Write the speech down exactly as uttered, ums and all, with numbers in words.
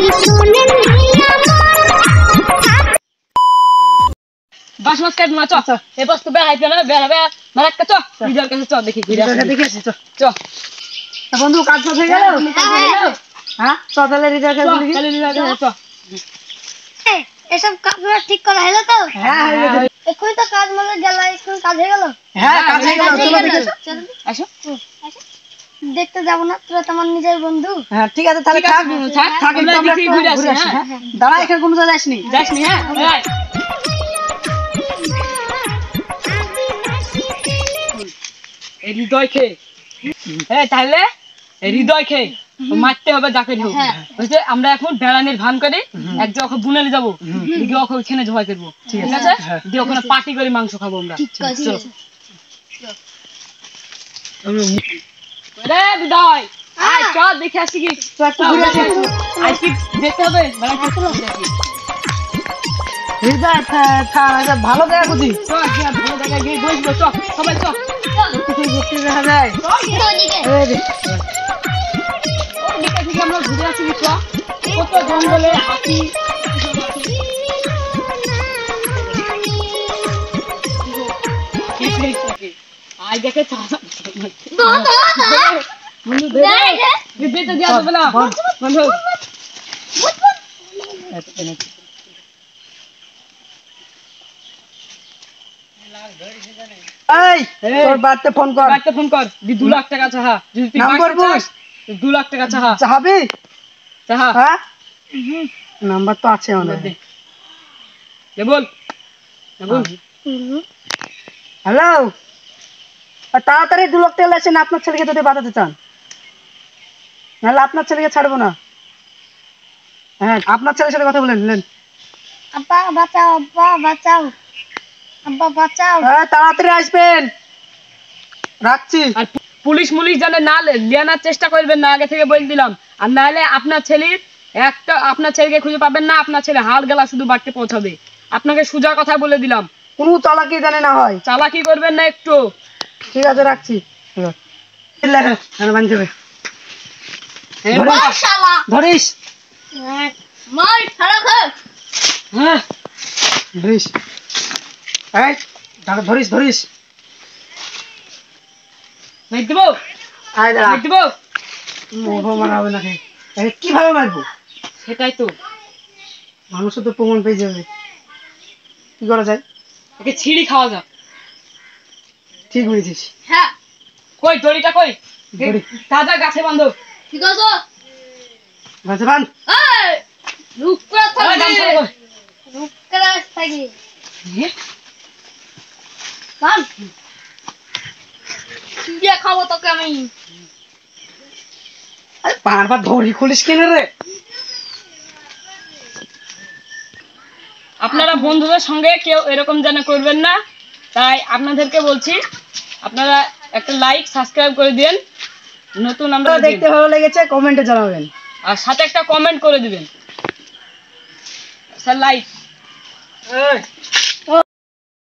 বাস মাছ কাট মাছ এই বস্তু বেড়াইতে না বেড়াবে মারাক্কা চ নিজের কাছে চ দেখি ঘুরে দেখি আসি চ চ বন্ধু কাজ হয়ে গেল হ্যাঁ চ তাহলে রিজার্ভ করে দেখি তাহলে রিজার্ভ করে চ এসব কাজ ঠিক করা হলো তো হ্যাঁ এখন তো কাজ মানে গেল এখন কাজ হয়ে গেল হ্যাঁ কাজ হয়ে গেল চলো দেখি আসো দেখতে যাব না তোরা তোমার নিজের বন্ধু হ্যাঁ ঠিক আছে তাহলে থাক থাক থাক আমরা দেখি ঘুরে আসি হ্যাঁ দাঁড়া এখানে কোনো জায়গায় আসনি যাসনি হ্যাঁ এই হৃদয় খেয়ে হ্যাঁ তাহলে এই হৃদয় খেয়ে মারতে হবে যাকে হোক বুঝছে আমরা এখন বেড়ানির ভান করে এক জায়গা বুনালে যাবো দিকে ওকে ওখানে জবাই করবো ঠিক আছে দিয়ে ওখানে পার্টি করে মাংস খাবো আমরা চলো রে হৃদয় আয় চল দেখে আসি কি আই কি দেখতে হবে হৃদয় ভালো জায়গা খুঁজি চল ভালো জায়গায় গিয়ে বসবো চল সবাই চল দেখা যায় আমরা ঘুরে আসি কত জঙ্গলে হাতি আই দেখে বন্ধু তোর বাড়িতে ফোন কর বাড়িতে ফোন কর দি দু লাখ টাকা চাহা যদি তুই নাম্বার বল দু লাখ টাকা চাহা চাহাবি চাহা হ্যাঁ নাম্বার তো আছে আমার দে বল বল হ্যালো তাড়াতাড়ি দু লাখ টাকা আসেন আপনার ছেলেকে যদি বাঁচাতে চান নাহলে আপনার ছেলেকে ছাড়বো না হ্যাঁ আপনার ছেলের সাথে কথা বলেন নেন আব্বা বাঁচাও আব্বা বাঁচাও আব্বা বাঁচাও হ্যাঁ তাড়াতাড়ি আসবেন রাখছি আর পুলিশ মুলিশ জানে না লিয়ানোর চেষ্টা করবেন না আগে থেকে বলে দিলাম আর নাহলে আপনার ছেলের একটা আপনার ছেলেকে খুঁজে পাবেন না আপনার ছেলে হাড় গলা শুধু বাড়তে পৌঁছাবে আপনাকে সোজা কথা বলে দিলাম কোনো চালাকি জানে না হয় চালাকি করবেন না একটু ঠিক আছে রাখছি ধরিস মার খারাপ হ্যাঁ ধরিস এই ধরিস ধরিস মেরে দেবো আয় দাঁড়া মেরে দেবো মোহ মারা হবে নাকি কিভাবে মারবো সেটাই তো মানুষও তো প্রমাণ পেয়ে যাবে কি করা যায় ওকে ছিঁড়ি খাওয়া যাক ঠিক বলেছিস হ্যাঁ কই দড়িটা কই তাজা গাছে বাঁধো ঠিক আছে গাছে বান এই রুকরা আরে গান থাকি চালাও। রুকরা থাকি কাম দিয়ে খাবো তোকে আমি আরে বারবার ধরি খুলিস কেন রে আপনারা বন্ধুদের সঙ্গে কেউ এরকম যেন করবেন না তাই আপনাদেরকে বলছি আপনারা একটা লাইক সাবস্ক্রাইব করে দিন নতুন আমরা দেখতে ভালো লেগেছে কমেন্টে জানাবেন আর সাথে একটা কমেন্ট করে দিবেন স্যার লাইক